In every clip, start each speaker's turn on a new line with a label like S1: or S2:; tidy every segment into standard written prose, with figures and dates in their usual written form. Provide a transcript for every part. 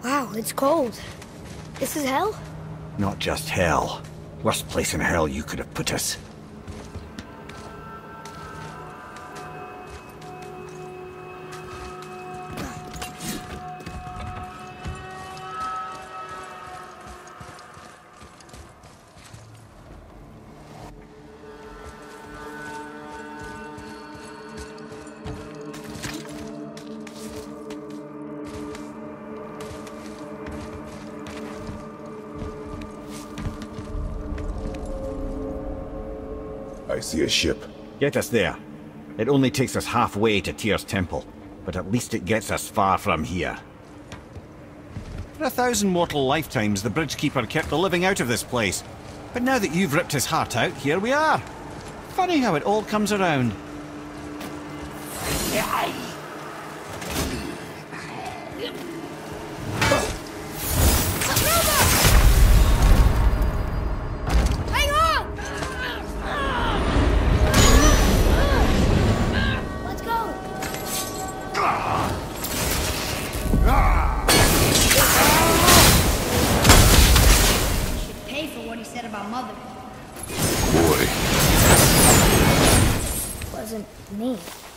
S1: Wow, it's cold. This is hell?
S2: Not just hell. Worst place in hell you could have put us.
S3: I see a ship.
S2: Get us there. It only takes us halfway to Tyr's temple, but at least it gets us far from here. For 1,000 mortal lifetimes, the Bridgekeeper kept the living out of this place. But now that you've ripped his heart out, here we are. Funny how it all comes around.
S1: Me.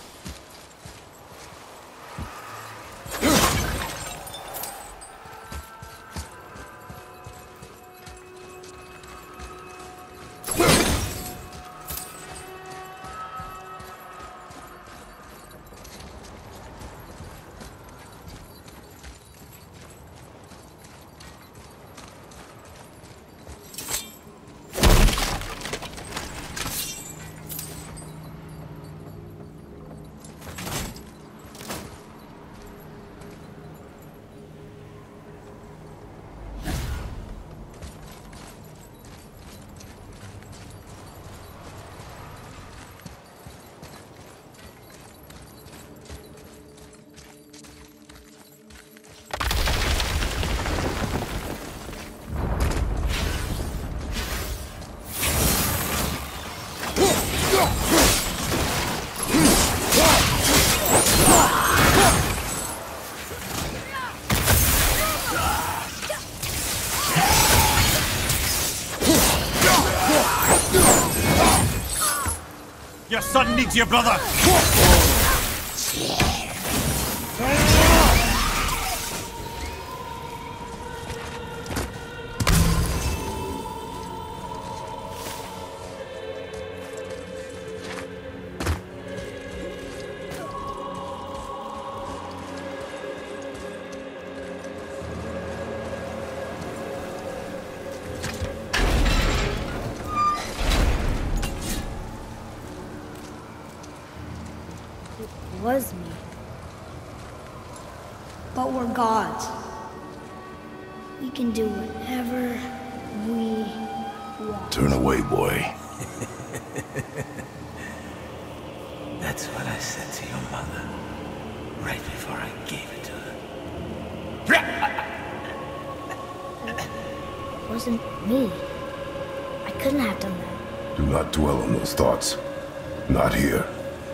S2: Your son needs your brother!
S1: Was me. But we're gods. We can do whatever we want.
S3: Turn away, boy.
S4: That's what I said to your mother, right before I gave it to her.
S1: It wasn't me. I couldn't have done that.
S3: Do not dwell on those thoughts. Not here.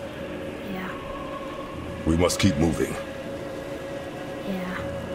S3: We must keep moving.
S1: Yeah.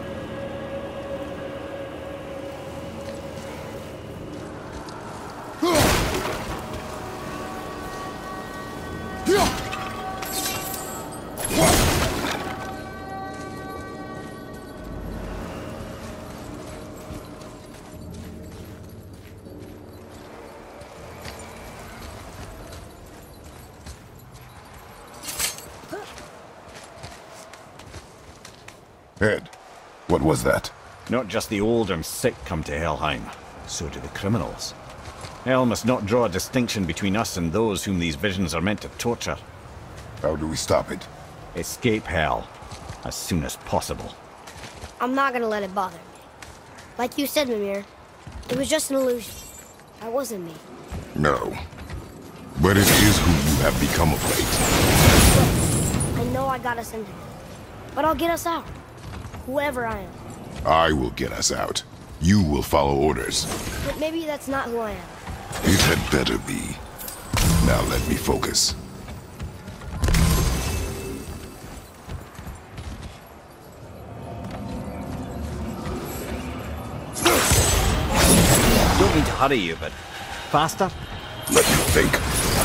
S3: Ed, what was that?
S2: Not just the old and sick come to Helheim, so do the criminals. Hell must not draw a distinction between us and those whom these visions are meant to torture.
S3: How do we stop it?
S2: Escape Hell, as soon as possible.
S1: I'm not gonna let it bother me. Like you said, Mimir, it was just an illusion. That wasn't me.
S3: No. But it is who you have become of late.
S1: I know I got us in here, but I'll get us out. Whoever I am.
S3: I will get us out. You will follow orders.
S1: But maybe that's not who I am.
S3: It had better be. Now let me focus.
S2: hurry you, but faster?
S3: Let me think.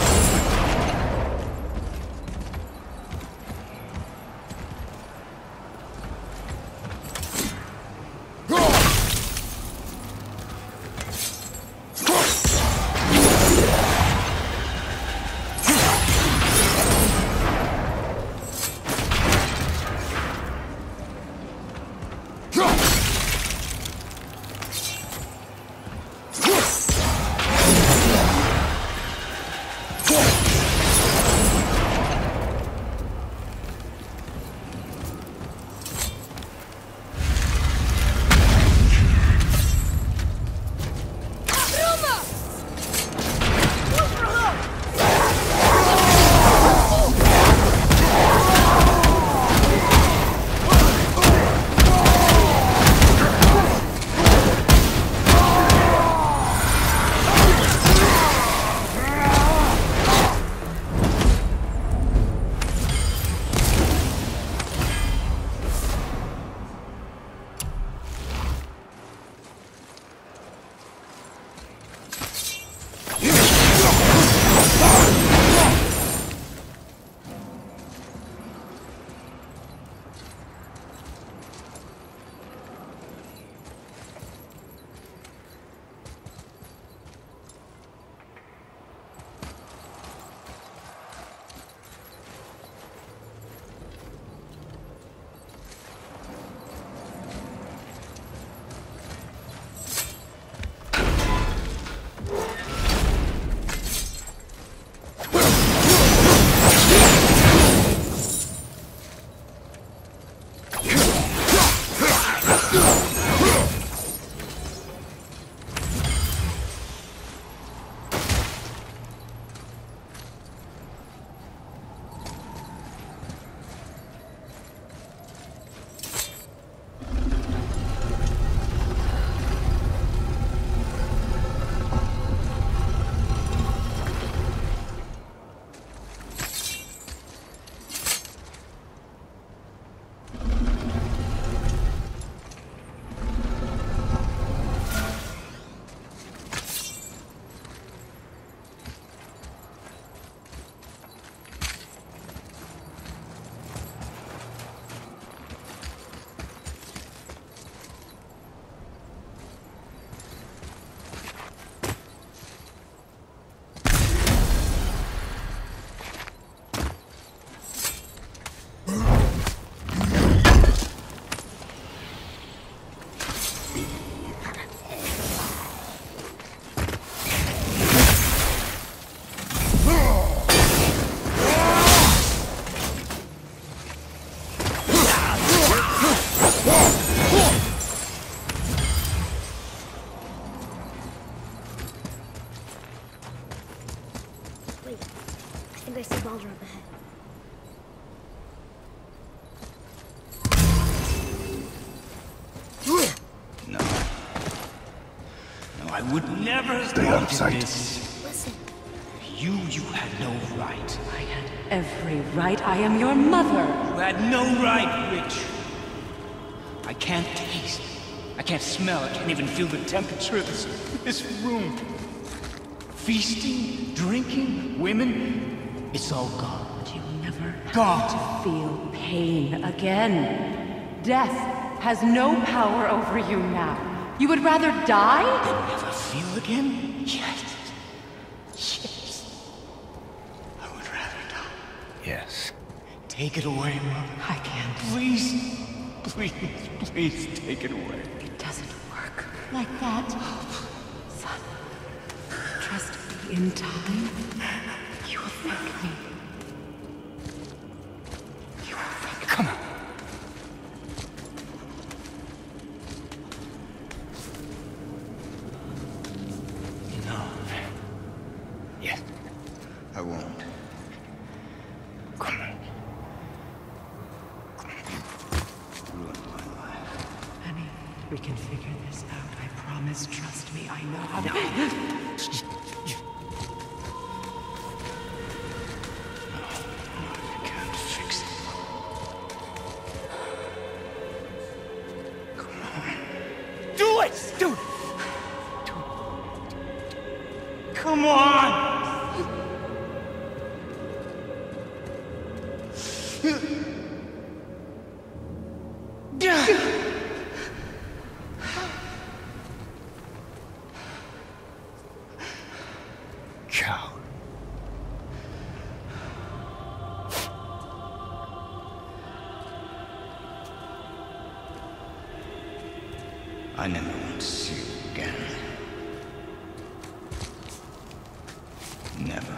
S1: think I see Baldur up ahead.
S4: No. No, I would never
S3: Stay out of sight.
S4: This.
S1: Listen.
S4: You had no right.
S5: I had every right. I am your mother.
S4: You had no right, Witch. I can't taste. I can't smell. I can't even feel the temperature of this room. Feasting, drinking, women, it's all gone.
S5: But you'll never
S4: Gone.
S5: have to feel pain again. Death has no power over you now. You would rather die?
S4: And never feel again? Yes. Yes. I would rather die.
S3: Yes.
S4: Take it away, Mother.
S5: I can't.
S4: Please, please, please take it away.
S5: It doesn't work like that. Son, trust me, in time, you will thank me. You will thank me.
S4: Come on. No. Yes. I won't. Come on. Ruin my life.
S5: Honey, we can figure this out. I promise. Trust me. I know how to.
S4: I can't fix it. Come on. Do it! Do it! Cow. I never want to see you again. Never.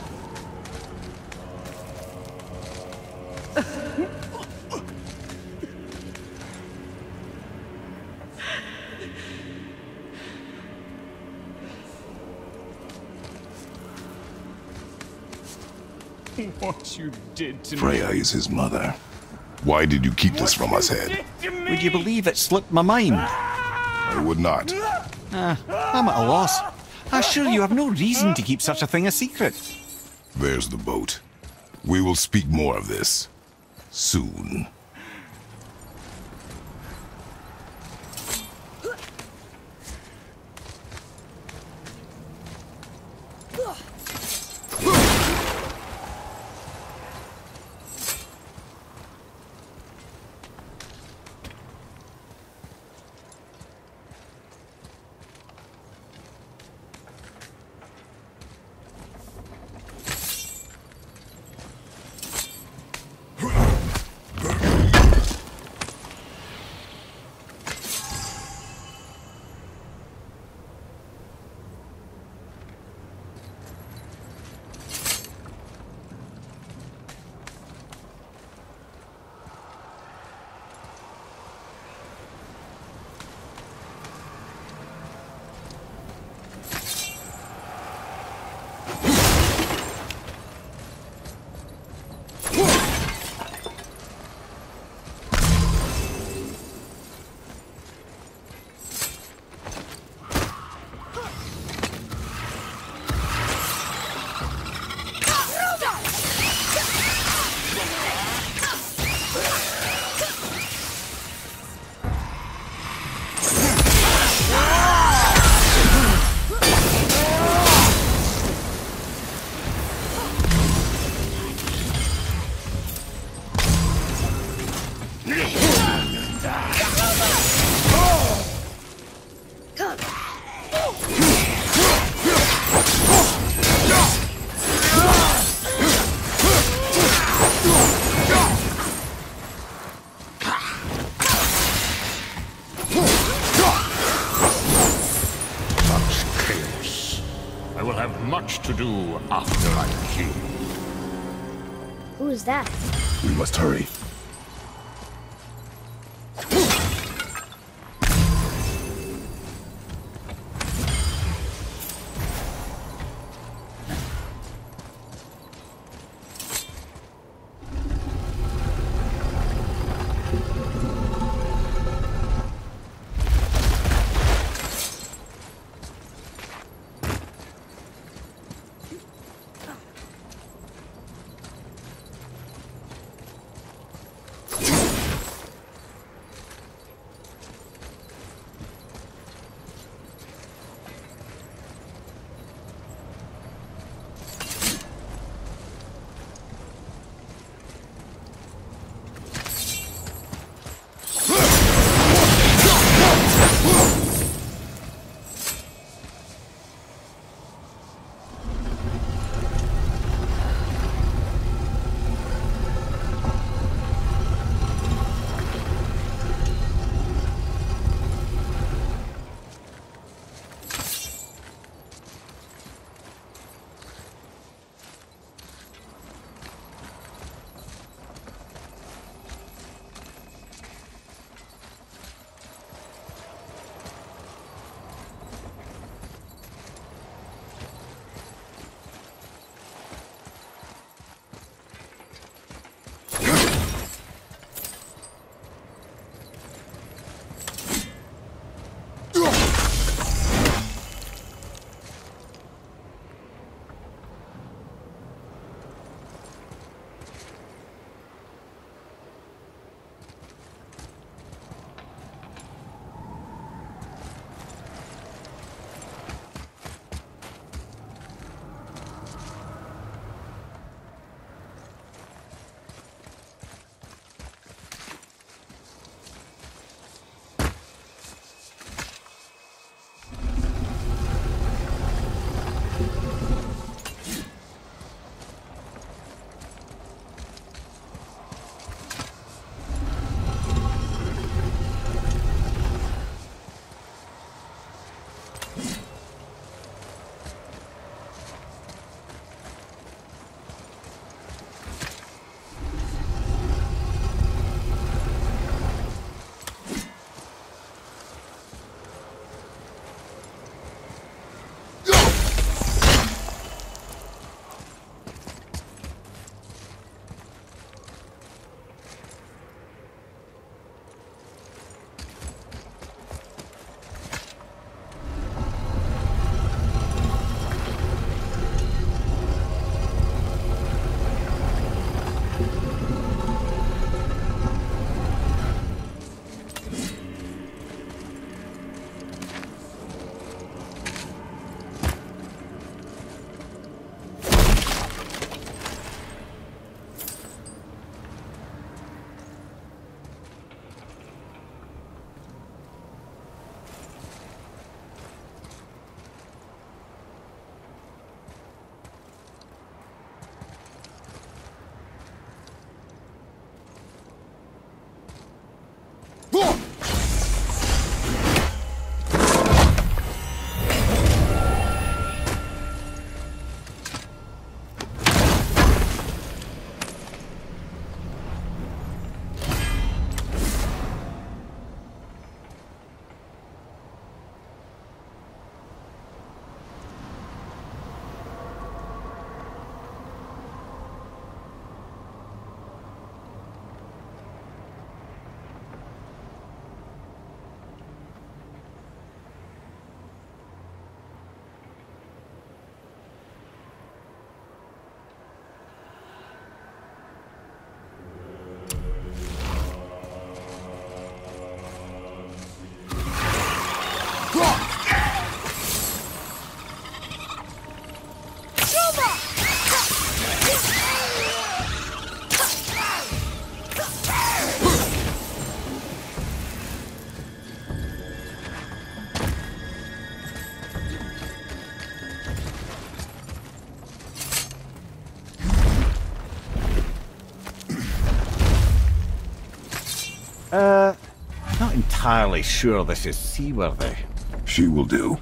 S4: What you did to me.
S3: Freya is his mother. Why did you keep this from us, Head?
S2: Would you believe it slipped my mind?
S3: I would not.
S2: I'm at a loss. I assure you have no reason to keep such a thing a secret.
S3: There's the boat. We will speak more of this soon.
S6: To do after I kill you.
S1: Who is that?
S3: We must hurry.
S2: Not entirely sure this is seaworthy.
S3: She will do.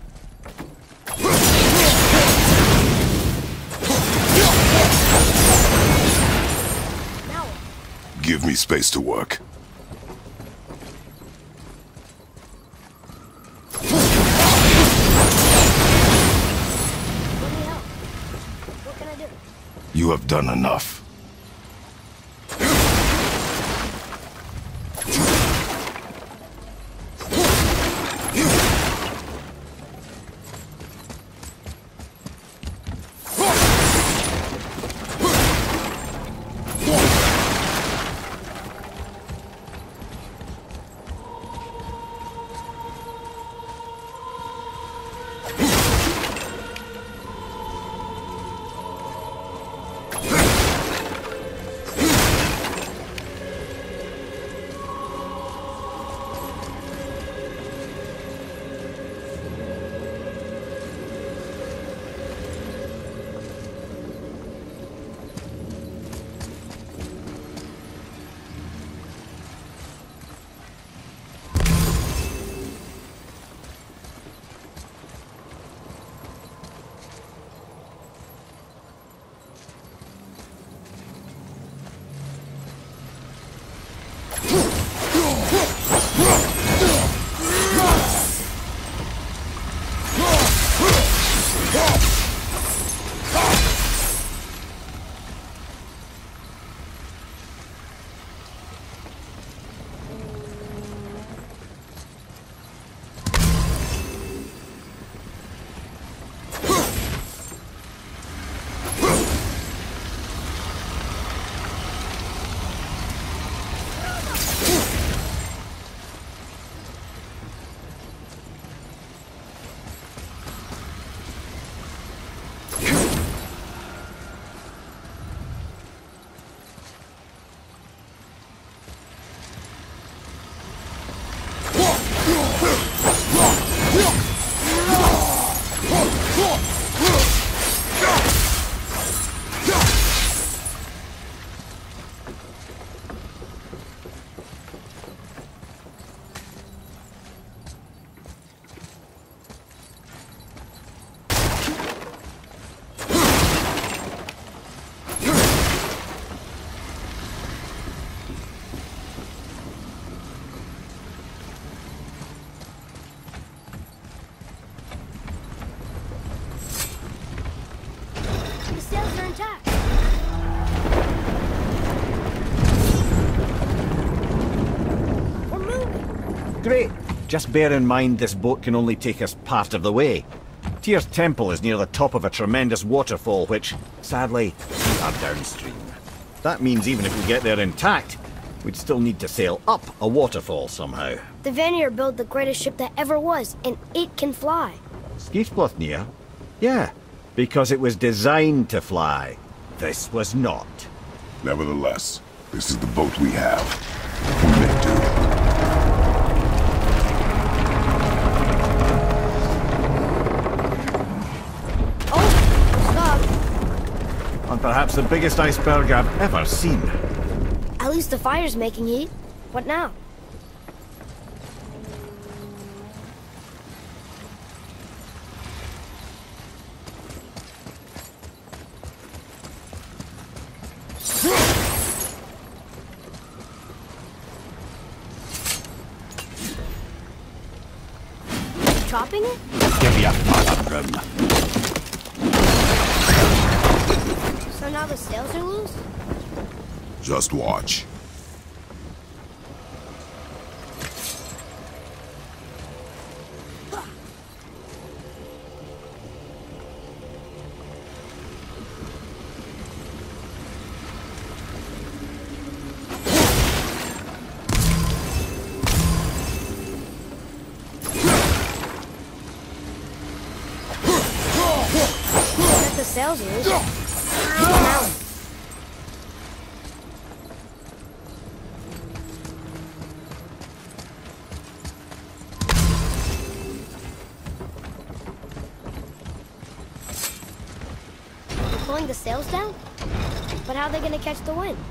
S3: Give me space to work.
S1: Let me help. What can I do?
S3: You have done enough.
S2: Great. Just bear in mind this boat can only take us part of the way. Tyr's temple is near the top of a tremendous waterfall which, sadly, we are downstream. That means even if we get there intact, we'd still need to sail up a waterfall somehow.
S1: The Vanir built the greatest ship that ever was, and it can fly.
S2: Skiflothnir? Yeah, because it was designed to fly. This was not.
S3: Nevertheless, this is the boat we have. We may do.
S2: On perhaps the biggest iceberg I've ever seen.
S1: At least the fire's making heat. What now? chopping it?
S2: Give you further room.
S1: So now the sails are loose?
S3: Just watch.
S1: The sails loose. Now. They're pulling the sails down? But how are they gonna catch the wind?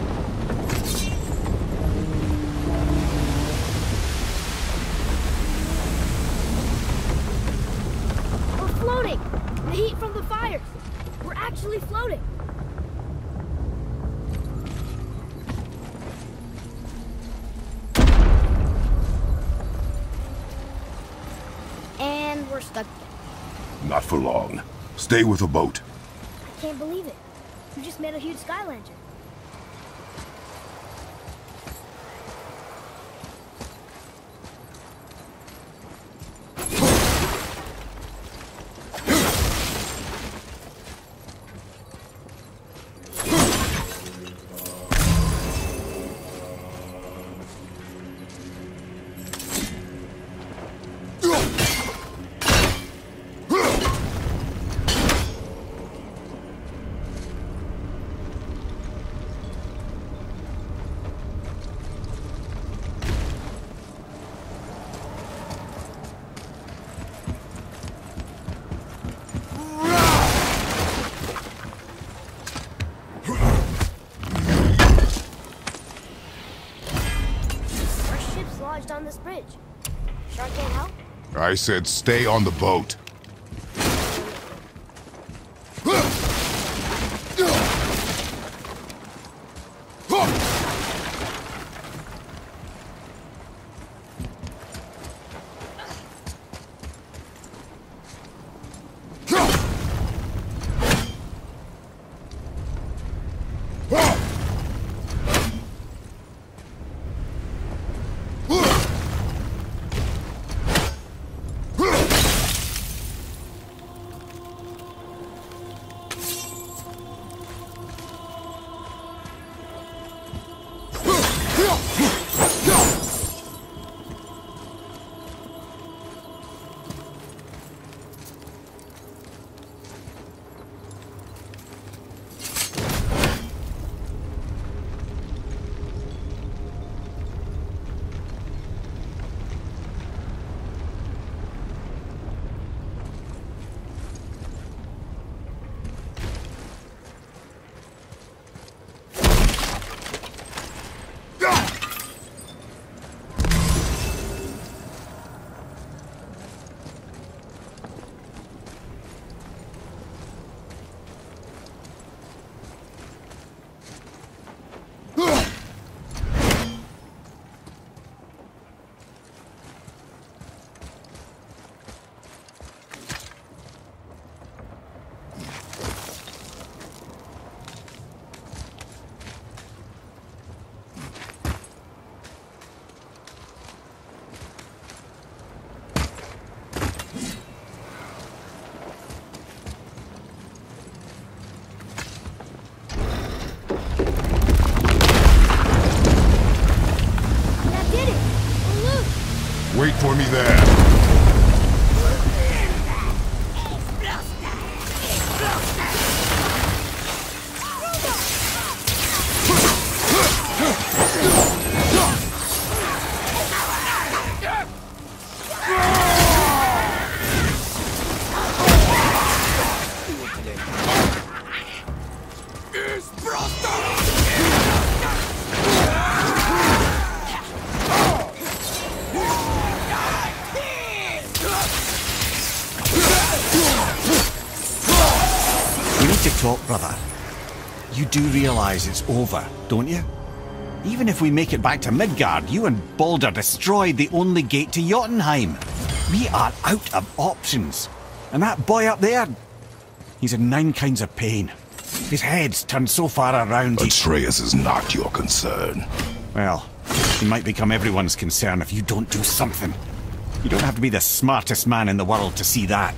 S1: We're floating! The heat from the fires! We're actually floating! And we're stuck again.
S3: Not for long. Stay with the boat.
S1: I can't believe it. You just made a huge sky lantern. On this bridge. Shark can't help?
S3: I said stay on the boat. Wait for me there.
S2: Talk, brother. You do realize it's over, don't you? Even if we make it back to Midgard, you and Baldur destroyed the only gate to Jötunheim. We are out of options. And that boy up there, he's in 9 kinds of pain. His head's turned so far around
S3: Atreus is not your concern.
S2: Well, he might become everyone's concern if you don't do something. You don't have to be the smartest man in the world to see that.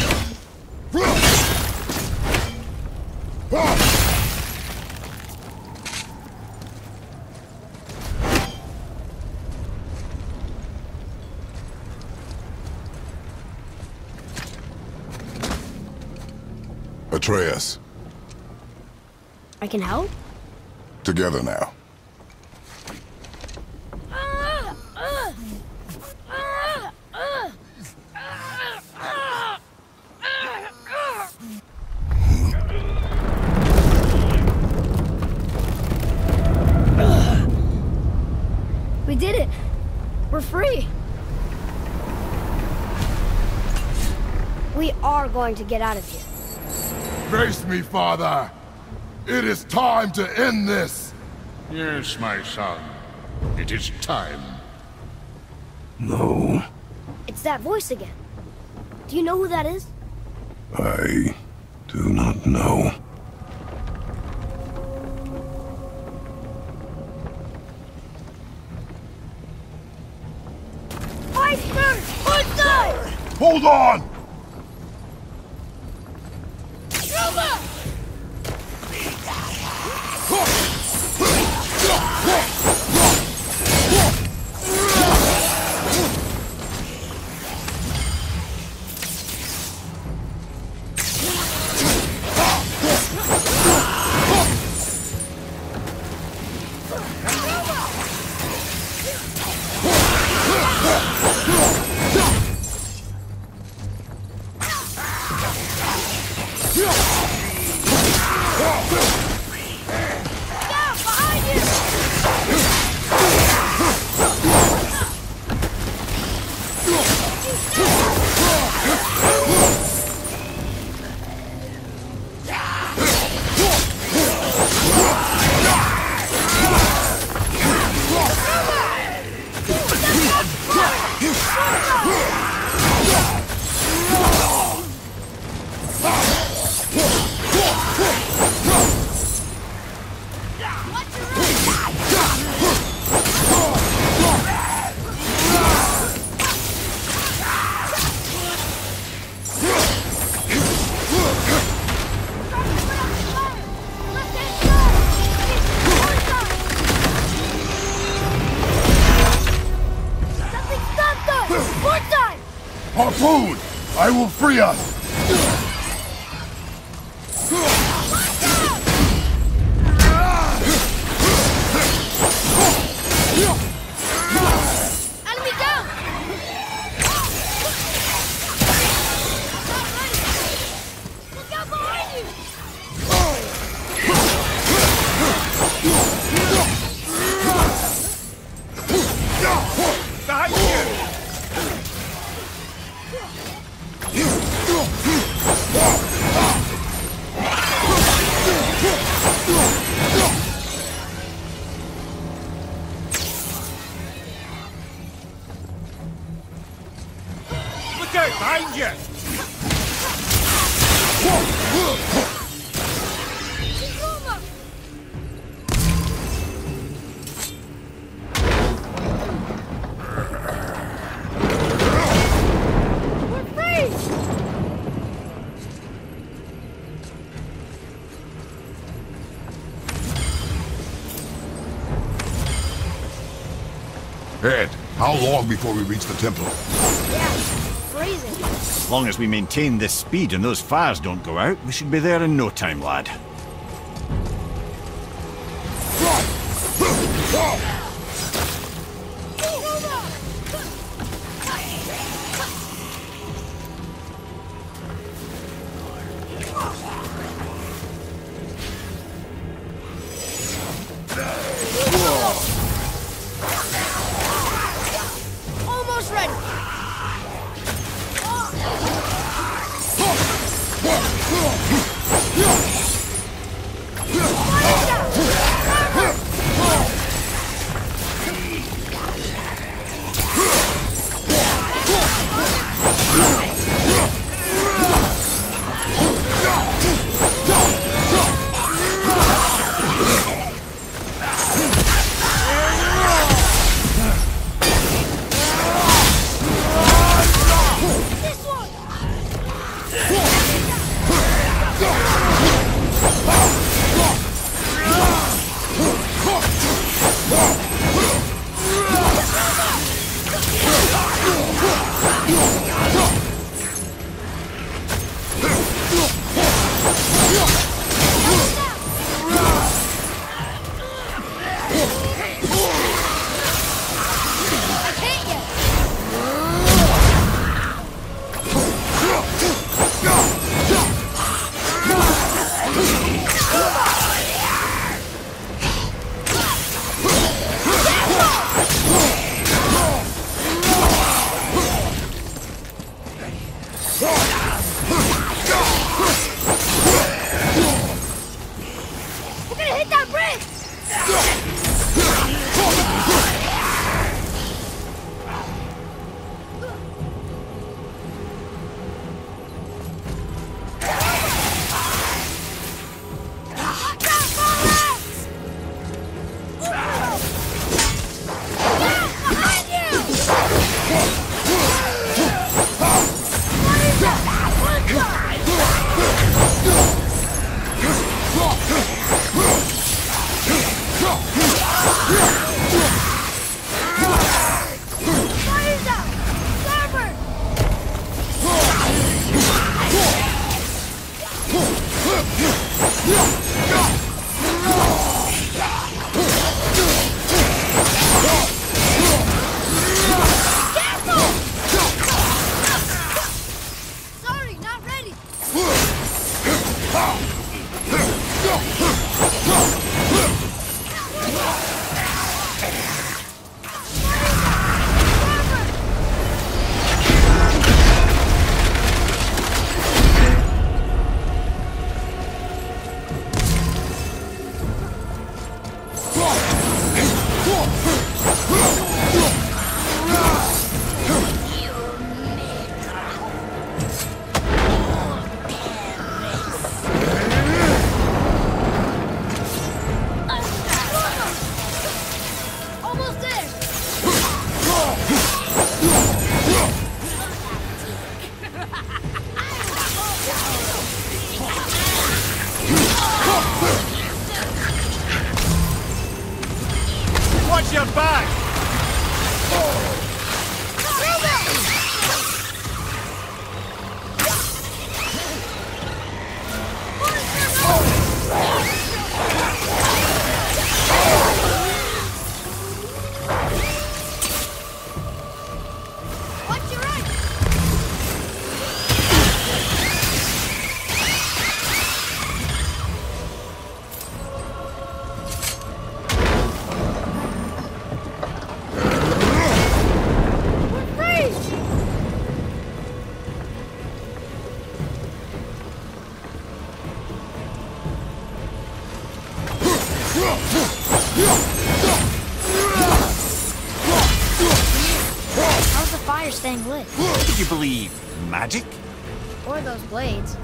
S3: Atreus,
S1: I can help?
S3: together now.
S1: We did it! We're free! We are going to get out of here.
S3: Face me, father! It is time to end this!
S6: Yes, my son. It is time.
S3: No,
S1: It's that voice again. Do you know who that is?
S3: I do not know.
S1: Iceberg! Outside!
S3: Hold on! Harpoon! I will free us!
S1: Enemy down! Look out behind you!
S2: Behind you! Look out behind you!
S1: We're free!
S3: Ed, how long before we reach the temple?
S1: Yeah, freezing.
S2: As long as we maintain this speed and those fires don't go out, we should be there in no time, lad.
S1: Almost ready!
S2: your back!
S1: How's the fire staying lit?
S2: Did you believe magic?
S1: Or those blades?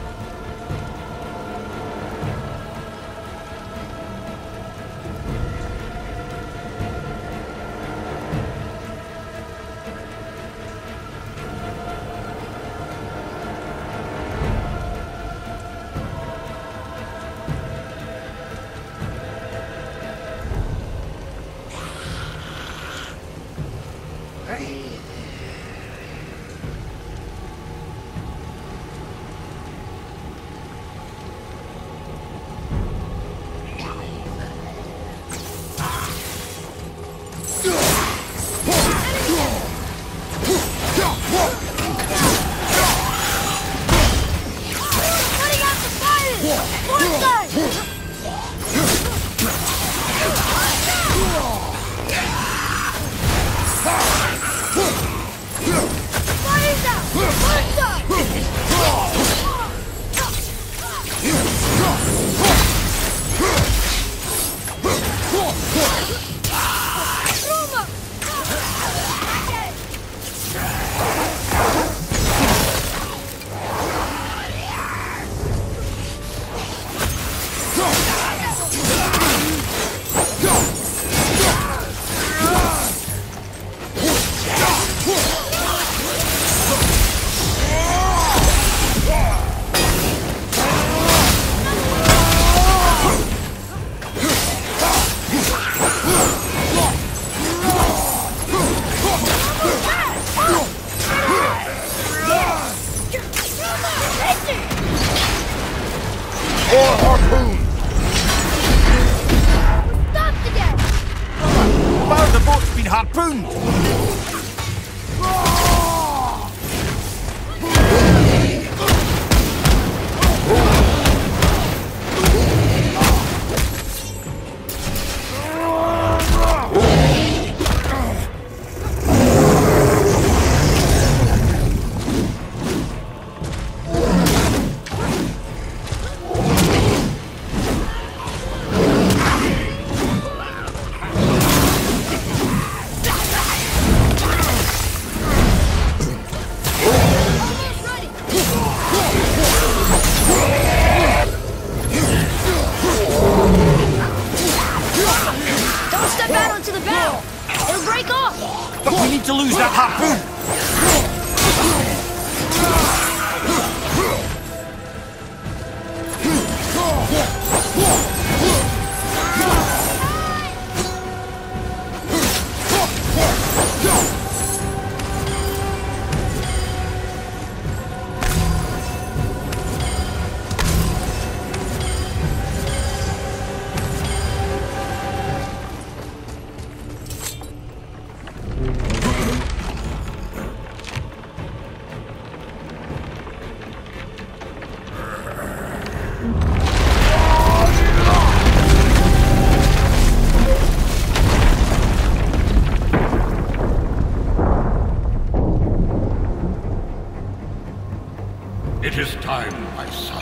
S6: It is time, my son.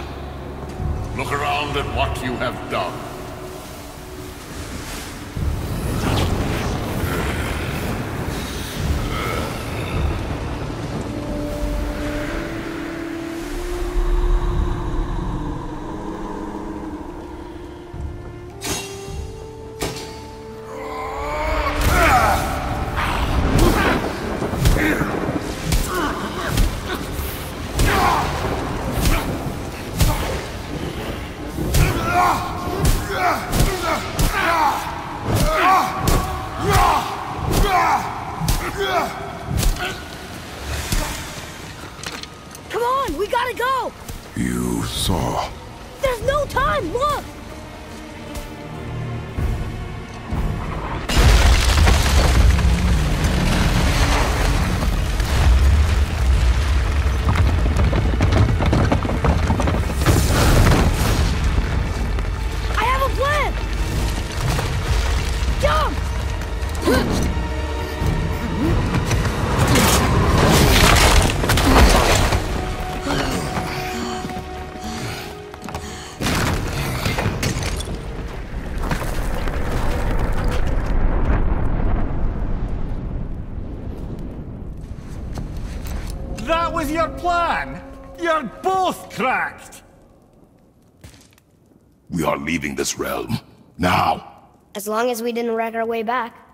S6: Look around at what you have done.
S1: gotta go!
S3: You saw.
S1: There's no time, look! I have a plan! Jump!
S2: That was your plan? You're both cracked!
S3: We are leaving this realm. Now!
S1: As long as we didn't wreck our way back.